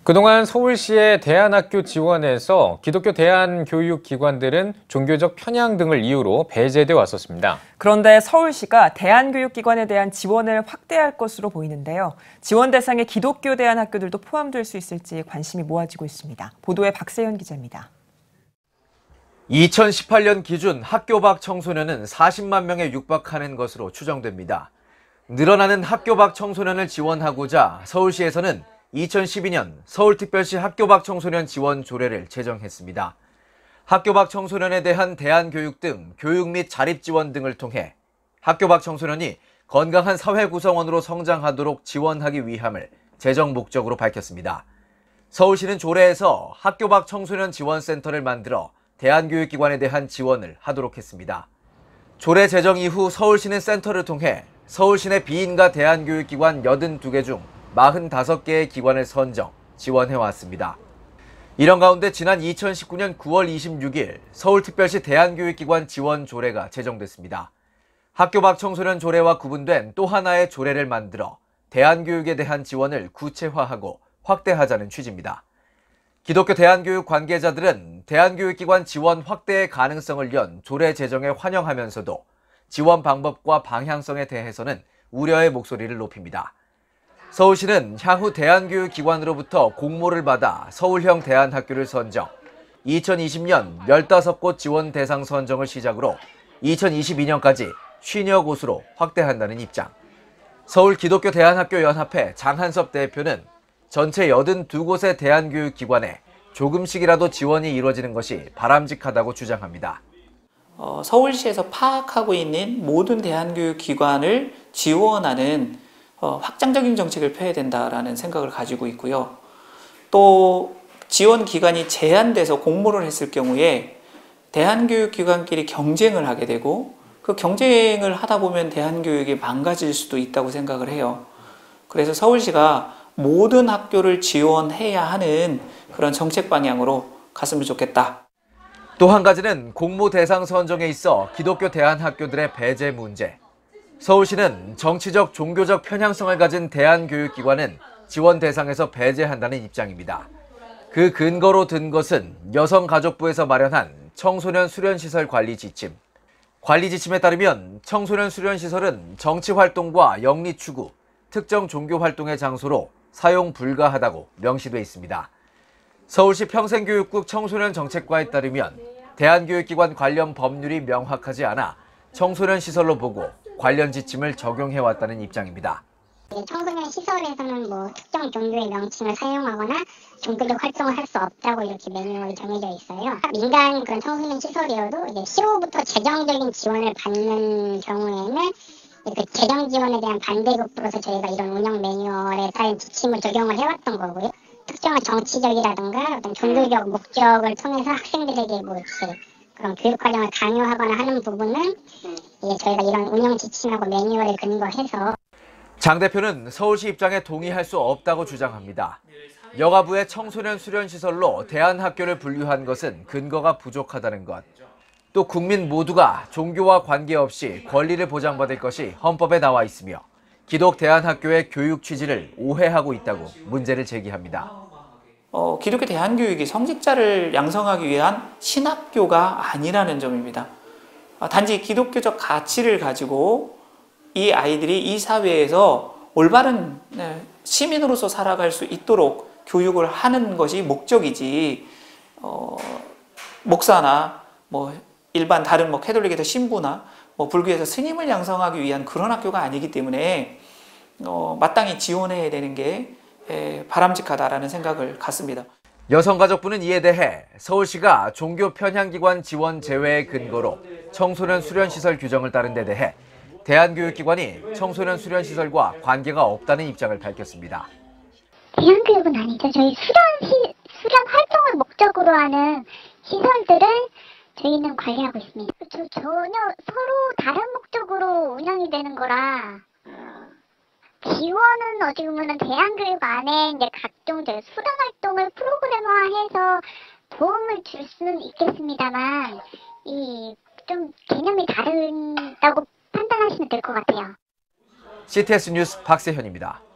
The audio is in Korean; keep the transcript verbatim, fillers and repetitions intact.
그동안 서울시의 대안학교 지원에서 기독교 대안교육기관들은 종교적 편향 등을 이유로 배제돼 왔었습니다. 그런데 서울시가 대안교육기관에 대한 지원을 확대할 것으로 보이는데요. 지원 대상에 기독교 대안학교들도 포함될 수 있을지 관심이 모아지고 있습니다. 보도에 박세현 기자입니다. 이천십팔 년 기준 학교 밖 청소년은 사십만 명에 육박하는 것으로 추정됩니다. 늘어나는 학교 밖 청소년을 지원하고자 서울시에서는 이천십이 년 서울특별시 학교 밖 청소년 지원 조례를 제정했습니다. 학교 밖 청소년에 대한 대안교육 등 교육 및 자립 지원 등을 통해 학교 밖 청소년이 건강한 사회 구성원으로 성장하도록 지원하기 위함을 제정 목적으로 밝혔습니다. 서울시는 조례에서 학교 밖 청소년 지원센터를 만들어 대안교육기관에 대한 지원을 하도록 했습니다. 조례 제정 이후 서울시는 센터를 통해 서울시 내 비인가 대안교육기관 팔십이 개 중 사십오 개의 기관을 선정, 지원해왔습니다. 이런 가운데 지난 이천십구 년 구월 이십육일 서울특별시 대안교육기관 지원 조례가 제정됐습니다. 학교 밖 청소년 조례와 구분된 또 하나의 조례를 만들어 대안교육에 대한 지원을 구체화하고 확대하자는 취지입니다. 기독교 대안교육 관계자들은 대안교육기관 지원 확대의 가능성을 연 조례 제정에 환영하면서도 지원 방법과 방향성에 대해서는 우려의 목소리를 높입니다. 서울시는 향후 대안교육기관으로부터 공모를 받아 서울형 대안학교를 선정, 이천이십 년 십오 곳 지원 대상 선정을 시작으로 이천이십이 년까지 오십여 곳으로 확대한다는 입장. 서울기독교대안학교연합회 장한섭 대표는 전체 팔십이 곳의 대안교육기관에 조금씩이라도 지원이 이루어지는 것이 바람직하다고 주장합니다. 어, 서울시에서 파악하고 있는 모든 대안교육기관을 지원하는 어, 확장적인 정책을 펴야 된다라는 생각을 가지고 있고요. 또 지원 기간이 제한돼서 공모를 했을 경우에 대안교육기관끼리 경쟁을 하게 되고 그 경쟁을 하다 보면 대안교육이 망가질 수도 있다고 생각을 해요. 그래서 서울시가 모든 학교를 지원해야 하는 그런 정책 방향으로 갔으면 좋겠다. 또 한 가지는 공모 대상 선정에 있어 기독교 대안학교들의 배제 문제. 서울시는 정치적, 종교적 편향성을 가진 대안교육기관은 지원 대상에서 배제한다는 입장입니다. 그 근거로 든 것은 여성가족부에서 마련한 청소년 수련시설 관리 지침. 관리 지침에 따르면 청소년 수련시설은 정치활동과 영리추구, 특정 종교활동의 장소로 사용 불가하다고 명시돼 있습니다. 서울시 평생교육국 청소년 정책과에 따르면 대안교육기관 관련 법률이 명확하지 않아 청소년 시설로 보고 관련 지침을 적용해왔다는 입장입니다. 청소년 시설에서는 뭐 특정 종교의 명칭을 사용하거나 종교적 활동을 할 수 없다고 이렇게 매뉴얼이 정해져 있어요. 민간 그런 청소년 시설이어도 이제 시로부터 재정적인 지원을 받는 경우에는 그 재정 지원에 대한 반대급부로서 저희가 이런 운영 매뉴얼에 따른 지침을 적용을 해왔던 거고요. 특정한 정치적이라든가 어떤 종교적 목적을 통해서 학생들에게 뭐 이렇게 그런 교육 과정을 강요하거나 하는 부분은 이제 저희가 이런 운영 지침하고 매뉴얼에 근거해서. 장 대표는 서울시 입장에 동의할 수 없다고 주장합니다. 여가부의 청소년 수련시설로 대안학교를 분류한 것은 근거가 부족하다는 것. 또 국민 모두가 종교와 관계없이 권리를 보장받을 것이 헌법에 나와 있으며 기독 대안학교의 교육 취지를 오해하고 있다고 문제를 제기합니다. 어, 기독교 대안교육이 성직자를 양성하기 위한 신학교가 아니라는 점입니다. 어, 단지 기독교적 가치를 가지고 이 아이들이 이 사회에서 올바른 시민으로서 살아갈 수 있도록 교육을 하는 것이 목적이지, 어, 목사나 뭐 일반 다른 뭐 캐톨릭에서 신부나 뭐 불교에서 스님을 양성하기 위한 그런 학교가 아니기 때문에 어, 마땅히 지원해야 되는 게 에, 바람직하다라는 생각을 갖습니다. 여성가족부는 이에 대해 서울시가 종교 편향기관 지원 제외의 근거로 청소년 수련시설 규정을 따른 데 대해 대안교육기관이 청소년 수련시설과 관계가 없다는 입장을 밝혔습니다. 대안교육은 아니죠. 저희 수련, 시, 수련 활동을 목적으로 하는 시설들을 저희는 관리하고 있습니다. 저, 전혀 서로 다른 목적으로 운영이 되는 거라 지원은 어떻게 보면 대안교육 안에 이제 각종 이제 수련 활동을 프로그램화해서 도움을 줄 수는 있겠습니다만 이 좀 개념이 다르다고 판단하시면 될 것 같아요. 씨티에스 뉴스 박세현입니다.